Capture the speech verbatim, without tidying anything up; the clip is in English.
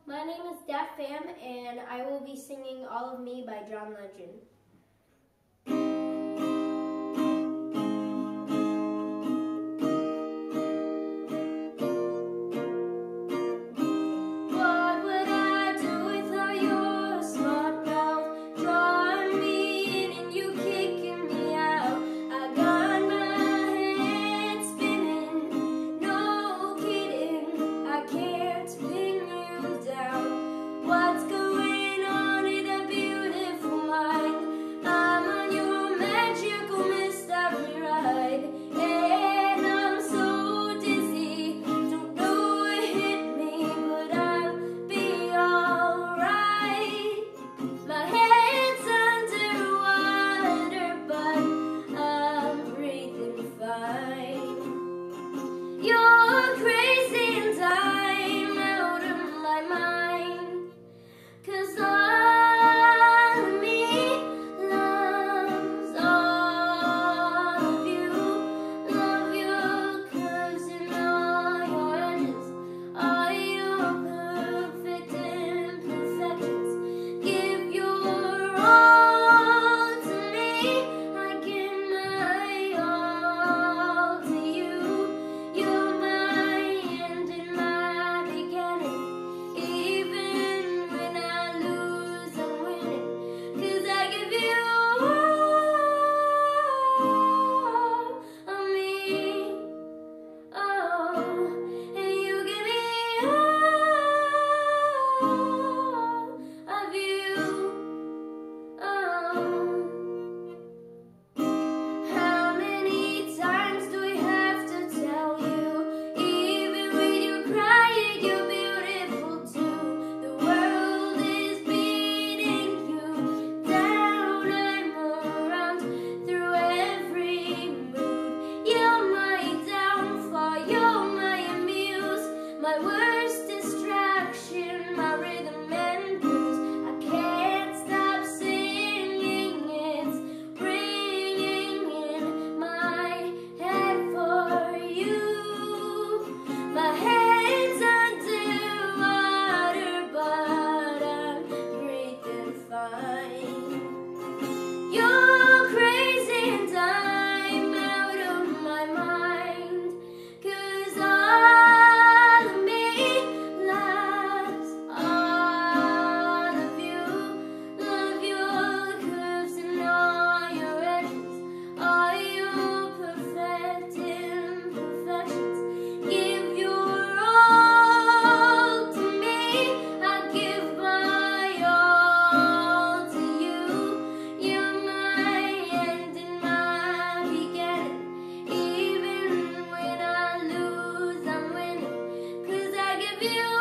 My name is Dat Pham, and I will be singing All of Me by John Legend. You're crazy and I'm out of my mind, 'cause all of me loves all of you. Love your curves and all your edges, all your perfect imperfections. Give your all to me, I give my all to you. My worst distraction, my rhythm and blues. I can't stop singing, it's ringing in my head for you. My head's underwater, but I'm breathing fine. You're crazy and I'm out of my mind, 'cause I you